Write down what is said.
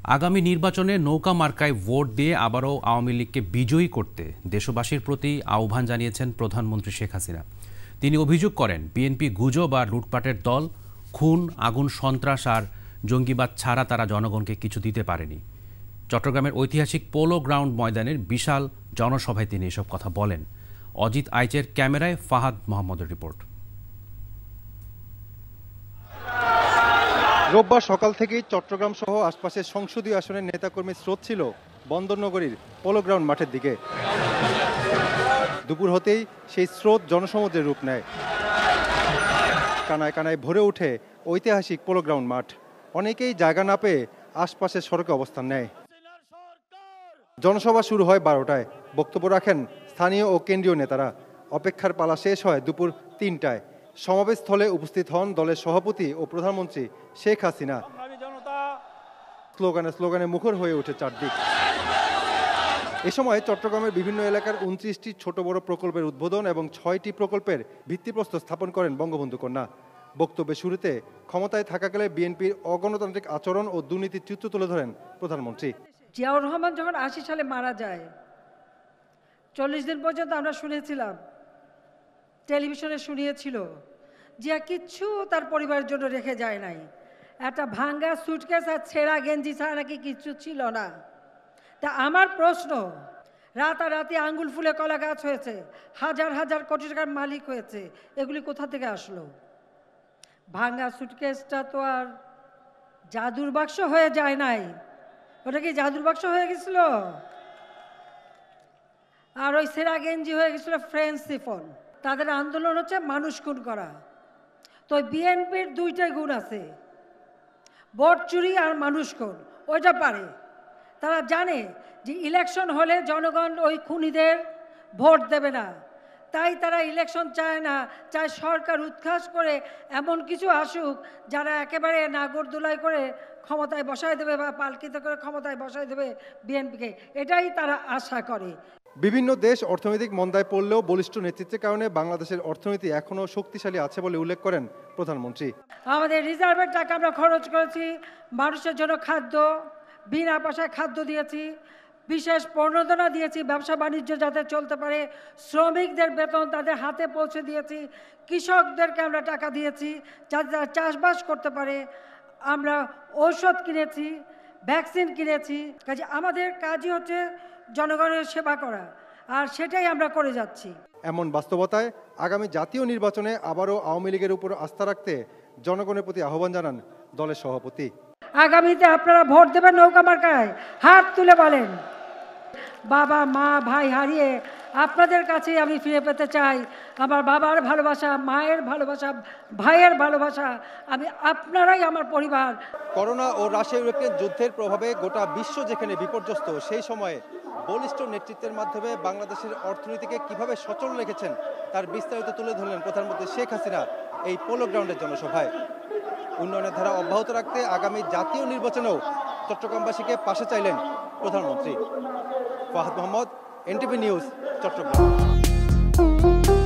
আগামী নির্বাচনে নৌকা মার্কায় ভোট দিয়ে আবারও আওয়ামী লীগকে বিজয়ী করতে দেশবাসীর প্রতি আহ্বান জানিয়েছেন প্রধানমন্ত্রী শেখ হাসিনা। তিনি অভিযোগ করেন বিএনপি গুজব বা লুটপাটের দল, খুন, আগুন, সন্ত্রাস আর জঙ্গিবাদ ছাড়া তারা জনগণকে কিছু দিতে পারেনি। চট্টগ্রামের ঐতিহাসিক পোলো গ্রাউন্ড ময়দানের বিশাল জনসভায় তিনি এসব কথা বলেন। অজিত আইচের ক্যামেরায় ফাহাদ মোহাম্মদের রিপোর্ট। রোববার সকাল থেকেই চট্টগ্রাম সহ আশপাশের সংসদীয় আসনের নেতাকর্মীর স্রোত ছিল বন্দরনগরীর পোলো গ্রাউন্ড মাঠের দিকে। দুপুর হতেই সেই স্রোত জনসমুদ্রের রূপ নেয়। কানায় কানায় ভরে ওঠে ঐতিহাসিক পোলো গ্রাউন্ড মাঠ। অনেকেই জায়গা না পেয়ে আশপাশের সড়কে অবস্থান নেয়। জনসভা শুরু হয় 12টায়। বক্তব্য রাখেন স্থানীয় ও কেন্দ্রীয় নেতারা। অপেক্ষার পালা শেষ হয় দুপুর 3টায়। সমাবেশস্থলে উপস্থিত হন দলের সভাপতি ও প্রধানমন্ত্রী শেখ হাসিনা। স্লোগানে মুখর হয়ে ওঠে চারদিক। এ সময় চট্টগ্রামের বিভিন্ন এলাকার 29টি ছোট বড় প্রকল্পের উদ্বোধন এবং 6টি প্রকল্পের ভিত্তিপ্রস্তর স্থাপন করেন বঙ্গবন্ধু কন্যা। বক্তব্যের শুরুতে ক্ষমতায় থাকাকালে বিএনপির অগণতান্ত্রিক আচরণ ও দুর্নীতির চিত্র তুলে ধরেন প্রধানমন্ত্রী। জিয়াউর রহমান যখন 80 সালে মারা যায়, 40 দিন পর্যন্ত আমরা শুনেছিলাম, টেলিভিশনে শুনিয়েছিল, জিয়া কিচ্ছু তার পরিবারের জন্য রেখে যায় নাই। একটা ভাঙ্গা সুটকেস আর ছেঁড়া গেঞ্জি ছাড়া নাকি কিচ্ছু ছিল না। তা আমার প্রশ্ন, রাতারাতি আঙ্গুল ফুলে কলা গাছ হয়েছে, হাজার হাজার কোটি টাকার মালিক হয়েছে, এগুলি কোথা থেকে আসলো? ভাঙ্গা সুটকেসটা তো আর জাদুর বাক্স হয়ে যায় নাই। ওটা কি জাদুর বাক্স হয়ে গেছিল? আর ওই ছেঁড়া গেঞ্জি হয়ে গেছিল ফ্রেঞ্চ সিফন। তাদের আন্দোলন হচ্ছে মানুষ খুন করা। তো বিএনপির দুইটাই গুণ আছে, ভোট চুরি আর মানুষ খুন। ওইটা পারে। তারা জানে যে ইলেকশন হলে জনগণ ওই খুনিদের ভোট দেবে না, তাই তারা ইলেকশন চায় না, চায় সরকার উৎখাস করে এমন কিছু আসুক যারা একেবারে নাগরদোলাই করে ক্ষমতায় বসায় দেবে বা পালকিত করে ক্ষমতায় বসায় দেবে বিএনপিকে। এটাই তারা আশা করে। বিভিন্ন দেশ অর্থনৈতিক মন্দায় পড়লেও বলিষ্ঠ নেতৃত্বের কারণে বাংলাদেশের অর্থনীতি এখনও শক্তিশালী আছে বলে উল্লেখ করেন প্রধানমন্ত্রী। আমাদের রিজার্ভের টাকা আমরা খরচ করেছি, মানুষের জন্য খাদ্য, বিনা পয়সায় খাদ্য দিয়েছি, বিশেষ প্রণোদনা দিয়েছি ব্যবসা বাণিজ্য যাতে চলতে পারে, শ্রমিকদের বেতন তাদের হাতে পৌঁছে দিয়েছি, কৃষকদেরকে আমরা টাকা দিয়েছি যাতে তারা চাষবাস করতে পারে, আমরা ঔষধ কিনেছি, ভ্যাকসিন কিনেছি। কাজে আমাদের কাজই হচ্ছে জনগণের সেবা করা, আর সেটাই আমরা করে যাচ্ছি। এমন বাস্তবতায় আগামী জাতীয় নির্বাচনে আবারও আওয়ামী লীগের উপর আস্থা রাখতে জনগণের প্রতি আহ্বান জানান দলের সভাপতি। আগামীতে আপনারা ভোট দেবেন নৌকা মার্কায়। হাত তুলে বলেন, বাবা, মা, ভাই হারিয়ে আপনাদের কাছেই আমি ফিরে পেতে চাই আমার বাবার ভালোবাসা, মায়ের ভালোবাসা, ভাইয়ের ভালোবাসা। আমি আপনারাই আমার পরিবার। করোনা ও রাশিয়া ইউক্রেন যুদ্ধের প্রভাবে গোটা বিশ্ব যেখানে বিপর্যস্ত, সেই সময়ে বলিষ্ঠ নেতৃত্বের মাধ্যমে বাংলাদেশের অর্থনীতিকে কিভাবে সচল রেখেছেন তার বিস্তারিত তুলে ধরলেন প্রধানমন্ত্রী শেখ হাসিনা এই পোলো গ্রাউন্ডের জনসভায়। উন্নয়নের ধারা অব্যাহত রাখতে আগামী জাতীয় নির্বাচনেও চট্টগ্রামবাসীকে পাশে চাইলেন প্রধানমন্ত্রী। Fahad Mohammad, NTV news, Chittagong.